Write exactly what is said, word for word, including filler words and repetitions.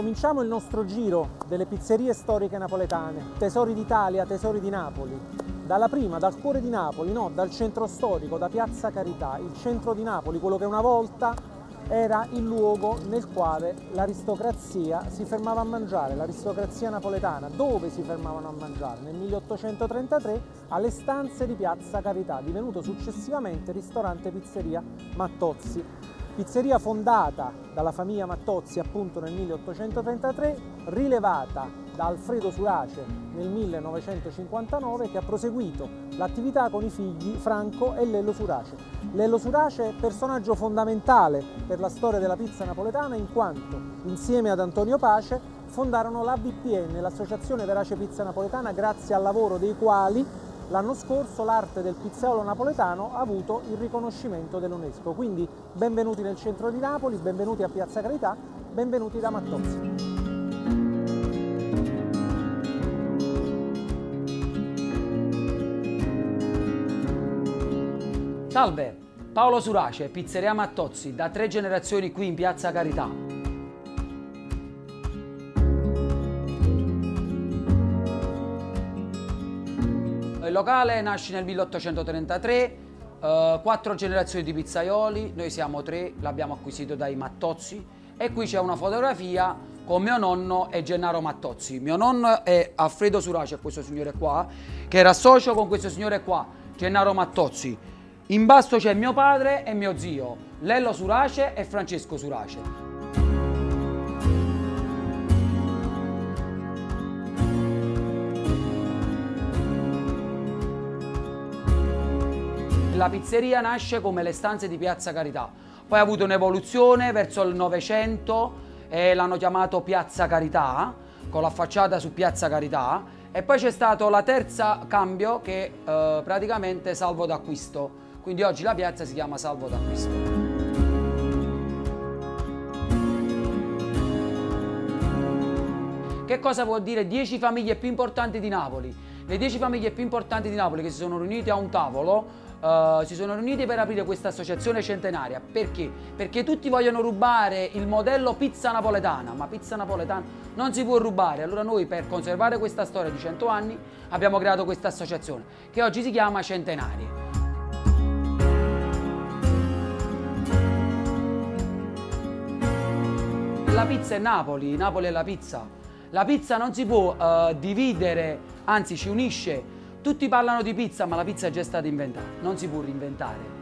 Cominciamo il nostro giro delle pizzerie storiche napoletane, tesori d'Italia, tesori di Napoli. Dalla prima, dal cuore di Napoli, no, dal centro storico, da Piazza Carità, il centro di Napoli, quello che una volta era il luogo nel quale l'aristocrazia si fermava a mangiare, l'aristocrazia napoletana. Dove si fermavano a mangiare? Nel milleottocentotrentatré alle stanze di Piazza Carità, divenuto successivamente ristorante pizzeria Mattozzi. Pizzeria fondata dalla famiglia Mattozzi appunto nel milleottocentotrentatré, rilevata da Alfredo Surace nel millenovecentocinquantanove, che ha proseguito l'attività con i figli Franco e Lello Surace. Lello Surace è personaggio fondamentale per la storia della pizza napoletana, in quanto insieme ad Antonio Pace fondarono l'A V P N, l'Associazione Verace Pizza Napoletana, grazie al lavoro dei quali l'anno scorso l'arte del pizzaiolo napoletano ha avuto il riconoscimento dell'UNESCO. Quindi benvenuti nel centro di Napoli, benvenuti a Piazza Carità, benvenuti da Mattozzi. Salve, Paolo Surace, Pizzeria Mattozzi, da tre generazioni qui in Piazza Carità. Il locale nasce nel milleottocentotrentatré, eh, quattro generazioni di pizzaioli, noi siamo tre, l'abbiamo acquisito dai Mattozzi, e qui c'è una fotografia con mio nonno e Gennaro Mattozzi. Mio nonno è Alfredo Surace, questo signore qua, che era socio con questo signore qua, Gennaro Mattozzi. In basso c'è mio padre e mio zio, Lello Surace e Francesco Surace. La pizzeria nasce come le stanze di Piazza Carità, poi ha avuto un'evoluzione verso il Novecento e l'hanno chiamato Piazza Carità, con la facciata su Piazza Carità, e poi c'è stato la terza cambio che eh, praticamente Salvo d'Acquisto, quindi oggi la piazza si chiama Salvo d'Acquisto. Che cosa vuol dire dieci famiglie più importanti di Napoli? Le dieci famiglie più importanti di Napoli che si sono riunite a un tavolo Uh, si sono riuniti per aprire questa associazione centenaria. Perché? Perché tutti vogliono rubare il modello pizza napoletana, ma pizza napoletana non si può rubare. Allora noi, per conservare questa storia di cento anni, abbiamo creato questa associazione che oggi si chiama Centenari. La pizza è Napoli, Napoli è la pizza. La pizza non si può uh, dividere, anzi ci unisce. Tutti parlano di pizza, ma la pizza è già stata inventata, non si può reinventare.